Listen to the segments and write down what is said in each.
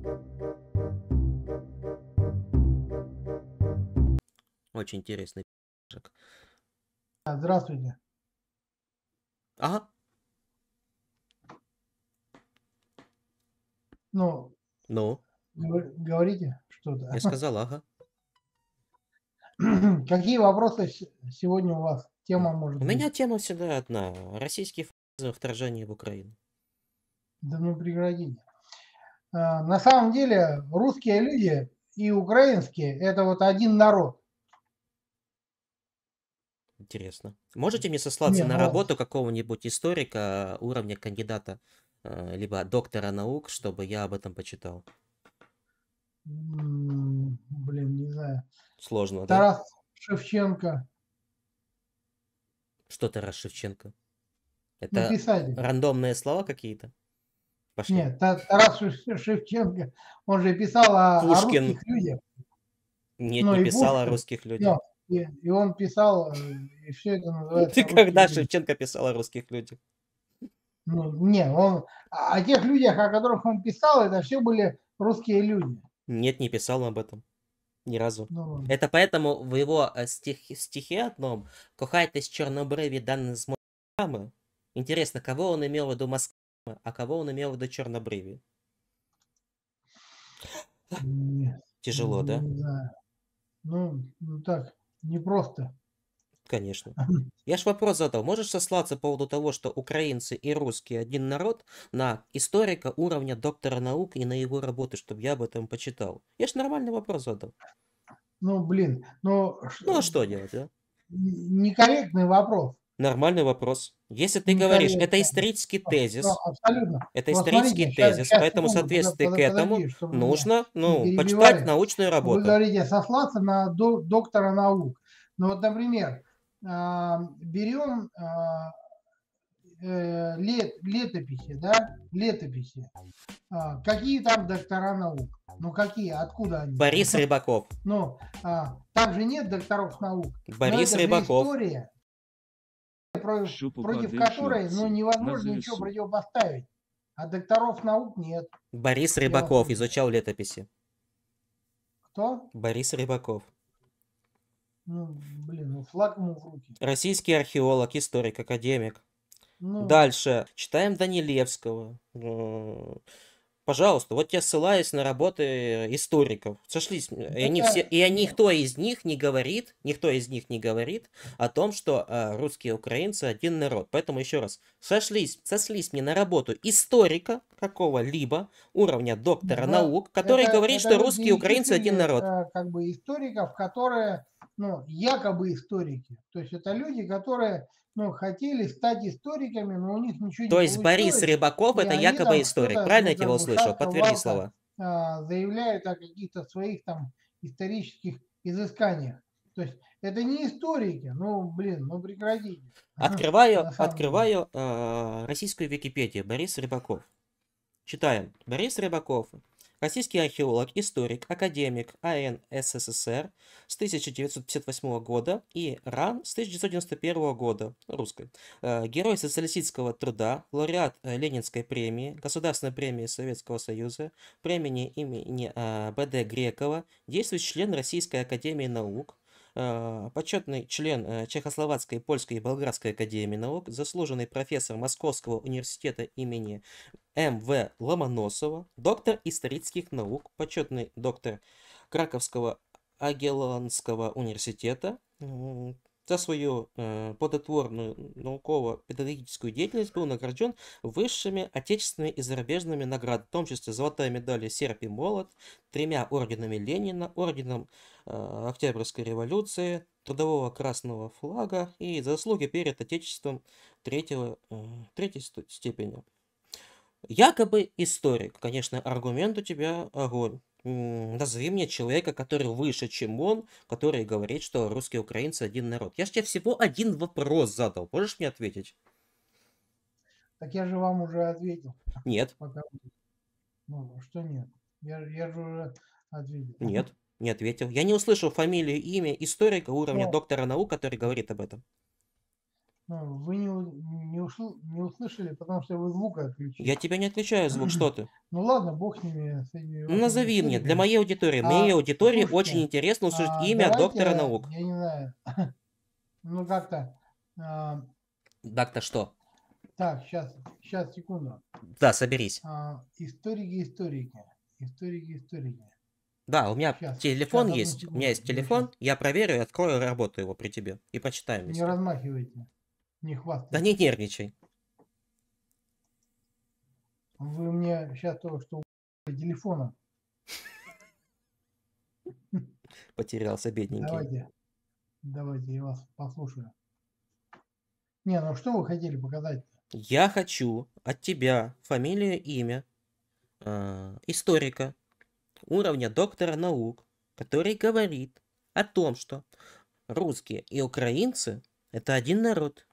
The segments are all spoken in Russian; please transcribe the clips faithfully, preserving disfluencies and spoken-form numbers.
Очень интересный пи***шек. Здравствуйте. Ага. Ну, Ну, говор- говорите что-то. я сказал, ага. Какие вопросы с- сегодня у вас? Тема может У меня быть? тема всегда одна. Российские фашизм, вторжение в Украину. Да ну прекратите. А, На самом деле русские люди и украинские – это вот один народ. Интересно. Можете мне сослаться Не, на ну, работу какого-нибудь историка уровня кандидата, э, либо доктора наук, чтобы я об этом почитал? м, блин, не знаю. Сложно, да? Тарас Шевченко, Что Тарас Шевченко? ну, Это писатель. рандомные слова какие-то? Пошли. Нет, Та- Тарас Шев- Шевченко, он же писал о, о Пушкин. русских людях. Нет, Ну не и писал о Пушкин, русских людях. всё. И, и он писал, э, и все это Ты называется русские когда люди. Шевченко писал о русских людях? Ну, не, он о о тех людях, о которых он писал, это все были русские люди. Нет, не писал об этом. Ни разу. Ну, ладно. Это поэтому в его э, стих, стихе одном «Кохайтесь чернобриві да не з Москвами». Интересно, кого он имел в виду Москва, а кого он имел в виду чернобриві? не, Тяжело, да? не знаю. Ну, ну так, непросто. Конечно. Я ж вопрос задал. Можешь сослаться по поводу того, что украинцы и русские один народ, на историка уровня доктора наук и на его работы, чтобы я об этом почитал? Я ж нормальный вопрос задал. Ну, блин, ну, ш- Ну а что делать, да? н- некорректный вопрос. Нормальный вопрос. Если ты говоришь, это Некорректный. исторический Ну, тезис, абсолютно. это Вот исторический смотрите, сейчас, тезис, сейчас поэтому в секунду, подо- соответствии к подо- этому подожди, чтобы вы меня нужно, не ну, почитать перебивали. научную Вы работу. говорите сослаться на до- доктора наук. Ну вот, например, а, берем а, э, лет, летописи, да, летописи. А, какие там доктора наук? Ну какие, откуда они? Борис Рыбаков. Ну, а, там же нет докторов наук. Но Борис это же Рыбаков. история, про- Що против попаде которой ну, шутці на невозможно ничего ЗСУ. противопоставить. А докторов наук нет. Борис Я вас Рыбаков слушаю. изучал летописи. Кто? Борис Рыбаков. Ну, блин, ну флаг ему в руки. Российский археолог, историк, академик. Ну, Дальше. Читаем Данилевского. Э, Пожалуйста, вот я ссылаюсь на работы историков. Сошлись. И они все, это, и они- ну, никто из них не говорит, никто из них не говорит о том, что э, русские и украинцы один народ. Поэтому еще раз, сошлись, сослись мне на работу историка какого-либо уровня доктора да, наук, который это, говорит, это что вы русские и украинцы один перечислили, народ. э, как бы историков, которые, ну, якобы историки. То есть это люди, которые, ну, хотели стать историками, но у них ничего То не есть Борис получилось, Рыбаков и это они якобы там историк. что-то, Правильно я ну, тебя как бы услышал? Подтверди шатко-валко слова. а, заявляют о каких-то своих там исторических изысканиях. То есть это не историки, ну, блин, ну прекратите. Открываю, На самом деле. открываю э, российскую Википедию. Борис Рыбаков. Читаем. Борис Рыбаков. Российский археолог, историк, академик А Н С С С Р с тысяча девятьсот пятьдесят восьмого года и РАН с тысяча девятьсот девяносто первого года, русской. Э, Герой социалистического труда, лауреат э, Ленинской премии, Государственной премии Советского Союза, премии имени э, Б Д Грекова, действующий член Российской академии наук, э, почетный член э, Чехословацкой, Польской и Болгарской академии наук, заслуженный профессор Московского университета имени М В Ломоносова, доктор исторических наук, почетный доктор Краковского Агеллонского университета. М, За свою э, плодотворную науково-педагогическую деятельность был награжден высшими отечественными и зарубежными наградами, в том числе золотой медалью «Серп и молот», тремя орденами Ленина, орденом э, Октябрьской революции, Трудового Красного Флага и заслуги перед Отечеством третьего, э, третьей сто- степени. Якобы историк. Конечно, аргумент у тебя огонь. М, Назови мне человека, который выше, чем он, который говорит, что русские и украинцы один народ. Я же тебе всего один вопрос задал. Можешь мне ответить? Так я же вам уже ответил. Нет, Пока. Ну, что нет? Я, я же уже ответил. нет, не ответил. Я не услышал фамилию, имя историка уровня Ну, доктора наук, который говорит об этом. ну, вы не, у- не ушл- не услышали, потому что вы звук отключили. Я тебя не отключаю звук, что ты? Ну ладно, бог с ними, с этими Ну, вашими назови мне, для историками. моей аудитории. Моей А, аудитории очень послушайте, интересно услышать а, имя доктора давайте, наук. я не знаю, ну как-то, а, Так-то что? так, сейчас, сейчас, секунду. Да, соберись. А, историки, историки, историки, историки. Да, у меня Сейчас, телефон сейчас, одну есть. У меня секунду. есть Я телефон. сейчас, Я проверю, открою, работаю его при тебе. И почитаем не вместе. размахивайте, не Да хвастайтесь. не нервничай. Вы мне сейчас то, что телефоном. Потерялся, бедненький. Давайте, давайте, я вас послушаю. Не, ну что вы хотели показать? Я хочу от тебя фамилию, имя а, историка уровня доктора наук, который говорит о том, что русские и украинцы это один народ.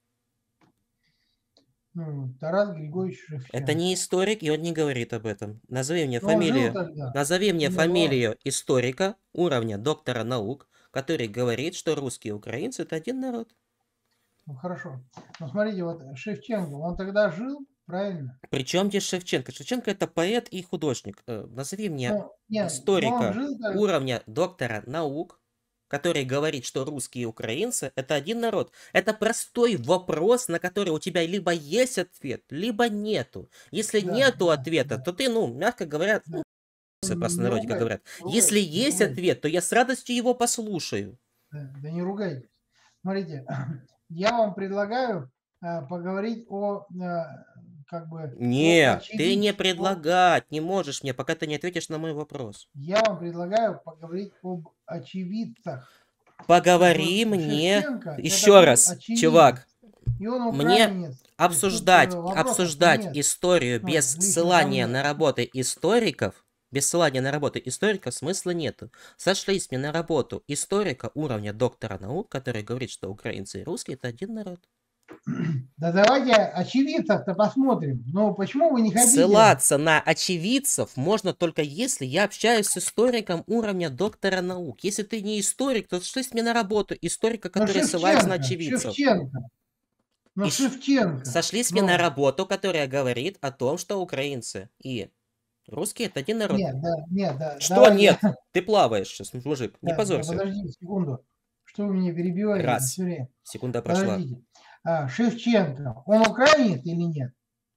Ну, Тарас Григорьевич Это Шевченко. не историк, и он не говорит об этом. Назови мне Но он жил фамилию. тогда. Назови мне Не, ну, фамилию историка уровня доктора наук, который говорит, что русские и украинцы это один народ. Ну хорошо. Ну смотрите, вот Шевченко, он тогда жил, правильно? Причем здесь Шевченко? Шевченко это поэт и художник. Э, Назови мне Ну, нет, но он историка жил тогда. уровня доктора наук, который говорит, что русские и украинцы это один народ. Это простой вопрос, на который у тебя либо есть ответ, либо нету. Если Да, нету да, ответа, да, то ты, ну, мягко говоря, да. ну, Да просто не на народе, как ругайтесь, говорят. не Если ругайтесь, не есть ругайтесь. ответ, то я с радостью его послушаю. Да, да не ругайтесь. Смотрите, я вам предлагаю а, поговорить о, а, как бы, о Не, ты не очевидцах. предлагать не можешь мне, пока ты не ответишь на мой вопрос. Я вам предлагаю поговорить об очевидцах. Поговори Вот мне Шевченко это еще был раз, очевидец. чувак. И он Мне украинец. То есть тут обсуждать, э, вопросов обсуждать нет. историю Ну, без лично ко ссылания мне. на работы историков, без ссылания на работы историков смысла нету. Сошлись мне на работу историка уровня доктора наук, который говорит, что украинцы и русские это один народ. Да давайте очевидцев-то посмотрим. Ну почему вы не хотите? Ссылаться на очевидцев можно только если я общаюсь с историком уровня доктора наук. Если ты не историк, то сошлись мне на работу историка, Ну который ссылается на Шевченко, очевидцев. Шевченко. Ну И ш- Шевченко. Сошлись мне на Ну, работу, которая говорит о том, что украинцы и русские это один народ. нет, да, нет, да, Что давайте. нет? Ты плаваешь сейчас, мужик, не Да, да, позорься. подождите секунду. Что вы меня перебиваете Раз. все время? Секунда прошла. Подождите. А, Шевченко, он украинец или нет?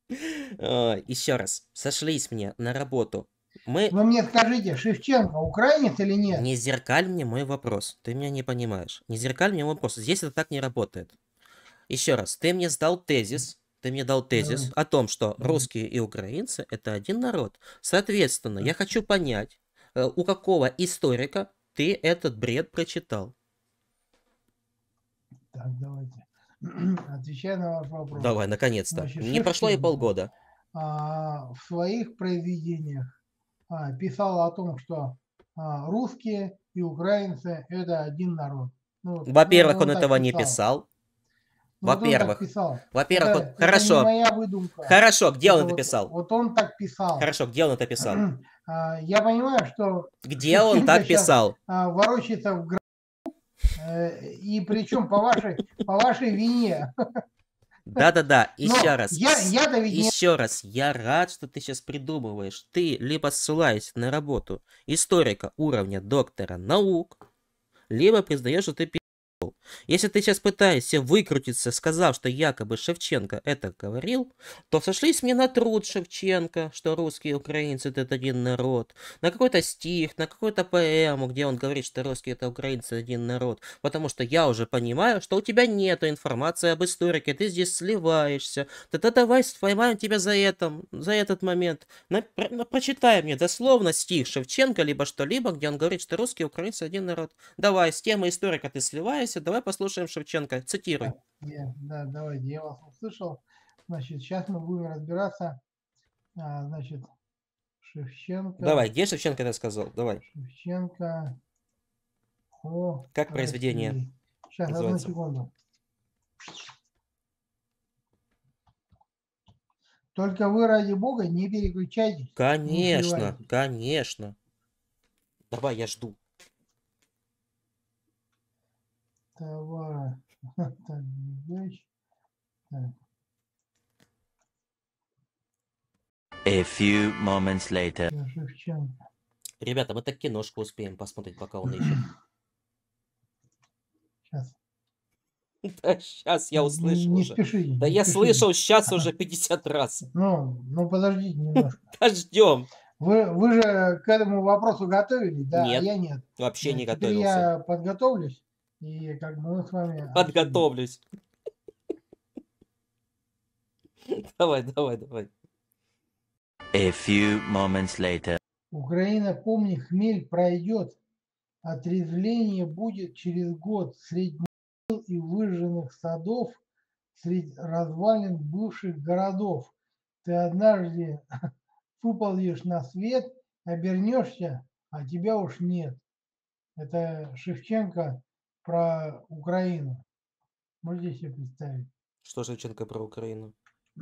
Еще раз. Сошлись мне на работу. Мы... Вы мне скажите, Шевченко украинец или нет? Не зеркаль мне мой вопрос. Ты меня не понимаешь. Не зеркаль мне мой вопрос. Здесь это так не работает. Еще раз. Ты мне сдал тезис. Ты мне дал тезис Давай. о том, что Давай. русские и украинцы это один народ. Соответственно, я хочу понять, э, у какого историка ты этот бред прочитал. Так, давайте. Отвечаю на ваш вопрос. Давай, наконец-то. Значит, Не прошло и Шевченко полгода. а, в своих произведениях а, писал о том, что а, русские и украинцы это один народ. Ну, вот, Во-первых, ну, он так этого не писал. писал. Ну, вот он так Во-первых, писал. во-первых, Это, он... это хорошо. не моя выдумка. Хорошо, где Это он это вот, писал? вот он так писал. Хорошо, где он это писал? А, я понимаю, что Где он Шевченко так сейчас писал? а, ворочается в гробу, э, и причем по вашей, по вашей вине. Да-да-да, еще Но раз. я, я-то ведь не... Еще раз, я рад, что ты сейчас придумываешь. Ты либо ссылаешься на работу историка уровня доктора наук, либо признаешь, что ты пи***л. Если ты сейчас пытаешься выкрутиться, сказав, что якобы Шевченко это говорил, то сошлись мне на труд Шевченко, что русские и украинцы это один народ, на какой-то стих, на какую-то поэму, где он говорит, что русские это украинцы один народ, потому что я уже понимаю, что у тебя нету информации об историке, ты здесь сливаешься, тогда давай поймаем тебя за, это, за этот момент. На, про, прочитай мне дословно стих Шевченко, либо что-либо, где он говорит, что русские и украинцы один народ. Давай, с темы историка ты сливаешься, давай послушаем Шевченко. Цитируй. Я, да, давайте, я вас услышал. Значит, сейчас мы будем разбираться. А, значит, Шевченко. Давай, где Шевченко это сказал? Давай. Шевченко. О, как произведение России. Сейчас, называется? одну секунду. Только вы, ради бога, не переключайтесь. Конечно, конечно. Давай, я жду. Товар. Так, так. A few moments later. Шевченко. Ребята, мы так киношку успеем посмотреть, пока он ищет. Сейчас. Да сейчас я Не, услышал не уже. спешите. Да не я спешите. слышал сейчас уже пятьдесят раз. Ну, ну подождите немножко. Ждем. Вы, вы же к этому вопросу готовились, да, Нет, а я нет. вообще не Теперь готовился. я подготовлюсь, и как бы мы с вами обсудим. Подготовлюсь. Давай, давай, давай. A few moments later. Украина, помни, хмель пройдет, отрезвление будет через год среди могил и выжженных садов, среди развалин бывших городов. Ты однажды выползешь на свет, обернешься, а тебя уж нет. Это Шевченко про Украину. Можете себе представить? Что Шевченко про Украину?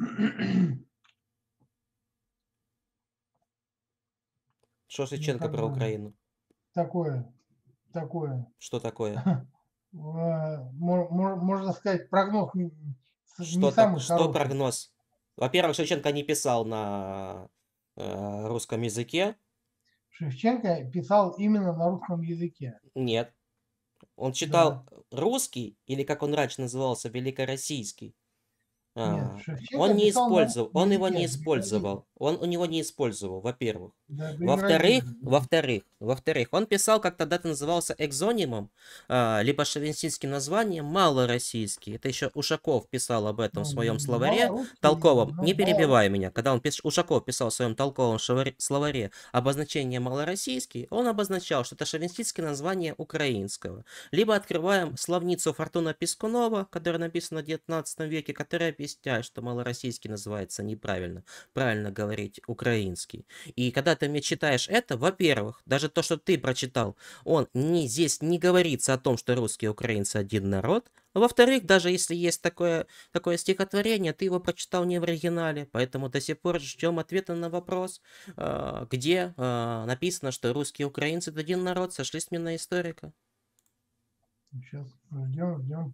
Что Ну, Шевченко как про бы Украину? такое, такое. Что такое? Э, мо- мо- Можно сказать, прогноз не с- не Что, так, самый что хороший. прогноз? Во-первых, Шевченко не писал на э, русском языке. Шевченко писал именно на русском языке. Нет. Он читал русский, или как он раньше назывался, великороссийский. Нет, А, Шевченко Он не писал на использовал, он его не языке, использовал. Он у него не использовал, во-первых. да, Во-вторых, превратили. во-вторых, во-вторых, он писал, как тогда это назывался, экзонимом, а, либо шовинистическим названием малороссийский. Это еще Ушаков писал об этом в Ну, своем словаре малорусский, толковом. ну, Не малорус- перебивай меня. Когда он пис... Ушаков писал в своем толковом шаваре- словаре обозначение малороссийский, он обозначал, что это шовинистическое название украинского. Либо открываем словницу Фортуна Пискунова, которая написана в девятнадцатом веке, которая объясняет, что малороссийский называется неправильно. Правильно говорить украинский. И когда ты мне читаешь это, во-первых, даже то, что ты прочитал, он не, здесь не говорится о том, что русские и украинцы один народ. Во-вторых, даже если есть такое, такое стихотворение, ты его прочитал не в оригинале, поэтому до сих пор ждем ответа на вопрос, э, где э, написано, что русские и украинцы это один народ, сошлись мне на историка. Сейчас ждем, ждем.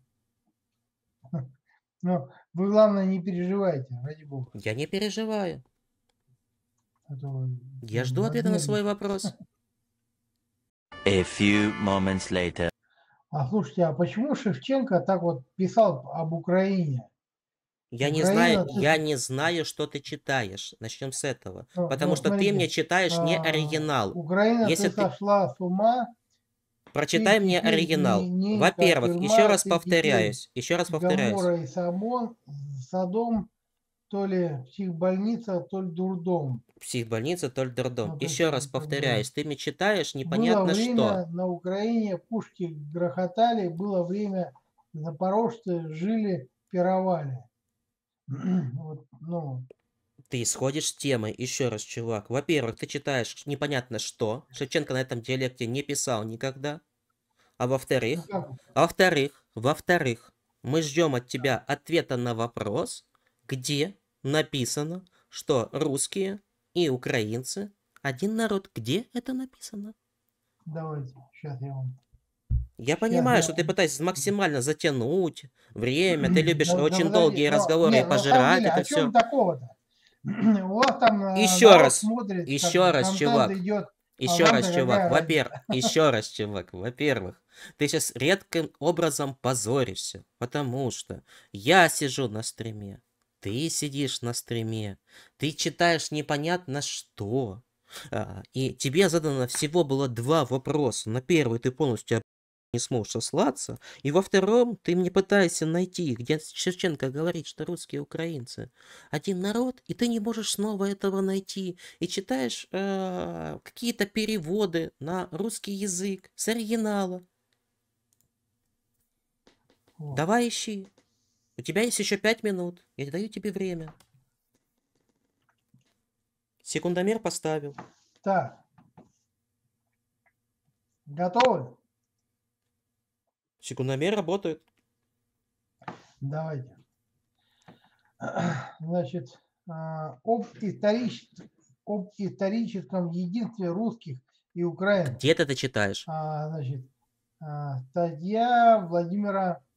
Но вы, главное, не переживайте, ради бога. Я не переживаю. А то вы Я жду ответа на свой разнервничаетесь. вопрос. A few moments later. А слушайте, а почему Шевченко так вот писал об Украине? Я не Украина, знаю, ты- я не знаю, что ты читаешь. Начнем с этого. Ну, Потому ну, что ты смотрите, мне читаешь не а, оригинал. Украина, Если ты ты- сошла с ума, Прочитай ты мне теперь оригинал. не- не Во-первых, как еще тюрьма, раз ты теперь повторяюсь. Еще раз повторяюсь. Гоморра и Сабон, Содом, то ли психбольница, то ли дурдом. Психбольница, толь дурдом. Ну, то Еще есть, раз как бы, повторяюсь. Ты мне читаешь Было непонятно что. время на Украине, пушки грохотали, было время, запорожцы жили, пировали. Вот, ну, Ты исходишь с темы. Еще раз, чувак. Во-первых, ты читаешь непонятно что. Шевченко на этом диалекте не писал никогда. А ну во-вторых, как, а во-вторых, во-вторых, мы ждем от тебя ответа на вопрос, где написано, что русские и украинцы один народ. Где это написано? давайте, сейчас я вам. Я Щас понимаю, я что ты вам- пытаешься максимально затянуть время, ты любишь Да- да очень подожди, долгие но- разговоры не, и ну, на самом пожирать деле, это о чем все. такого-то? У вас там э, Еще народ раз, смотрит, как еще бы раз, контент чувак. идет, а Еще вам-то раз, чувак, какая во-первых, еще раз, чувак, во-первых, ты сейчас редким образом позоришься, потому что я сижу на стриме, ты сидишь на стриме, ты читаешь непонятно что, а, и тебе задано всего было два вопроса. На первый ты полностью не сможешь сослаться, и во втором ты мне пытаешься найти, где Шевченко говорит, что русские и украинцы один народ, и ты не можешь снова этого найти, и читаешь э, какие-то переводы на русский язык с оригинала. Вот. Давай ищи. У тебя есть еще пять минут. Я даю тебе время. Секундомер поставил. Так. Готовы? Секундомер работает. Давайте. Значит, а, об, историч... об историческом единстве русских и украинцев. Где ты это читаешь? А, значит, а, статья Владимира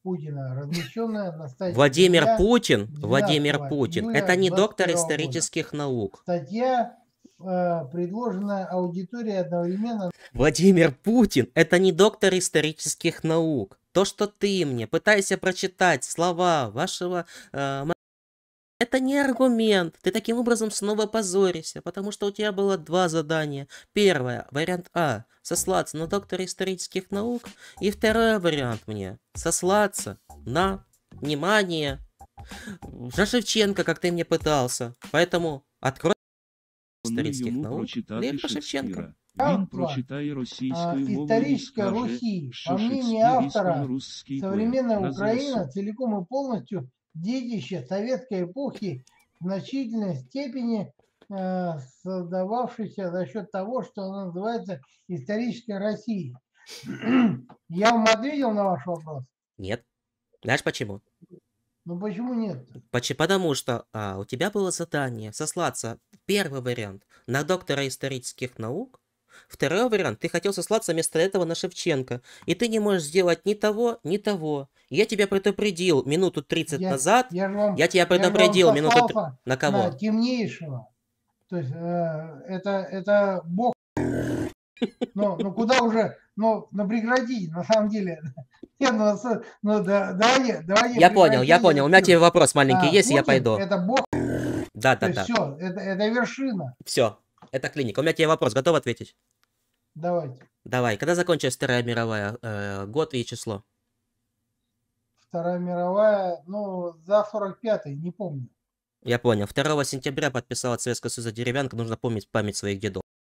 Путина, размещенная на сайте Владимир Кремля Путин, Владимир двенадцатого Путин, июля это не доктор двадцать первого года. исторических наук. Статья, э, предложенная аудиторией одновременно. Владимир Путин, это не доктор исторических наук. То, что ты мне пытаешься прочитать слова вашего... э, ма- это не аргумент. Ты таким образом снова позоришься, потому что у тебя было два задания. Первое, вариант А, сослаться на доктора исторических наук. И второй вариант мне, сослаться на, внимание, на Шевченко, как ты мне пытался. Поэтому открой исторических йому наук, прочитати Лев Шевченко. Шекспіра. Він Автор, прочитає а, російською мовою і историческая скаже, Руси, що по мнению Шекспір автора, іспано-русський поет. современная Разве Украина со? целиком и полностью детище советской эпохи, в значительной степени э, создававшейся за счет того, что она называется исторической Россией. Я вам ответил на ваш вопрос? Нет. Знаешь почему? Ну почему нет? Поч- Потому что а, у тебя было задание сослаться, первый вариант, на доктора исторических наук, второй вариант, ты хотел сослаться вместо этого на Шевченко, и ты не можешь сделать ни того, ни того. Я тебя предупредил минуту тридцать Я, назад, я же вам, я тебя я же вам предупредил минуту... тр- сослался На кого? на темнейшего. То есть э, это, это бог. Ну, ну куда уже, ну, ну прекрати, на самом деле. Нет, ну, с- ну да, давай, давай Я понял, я прекратим понял. У меня этот тебе цирк. вопрос маленький А, есть, и я Путин пойду. это бог, Да, то да, есть да. все, это, это вершина. Все, это клиника. У меня тебе вопрос, готов ответить? Давайте. Давай, когда закончилась Вторая мировая? Э, год и число. Вторая мировая, ну, за сорок пятый, не помню. Я понял. второго сентября подписала Советского Союза деревянка. Нужно помнить память своих дедов.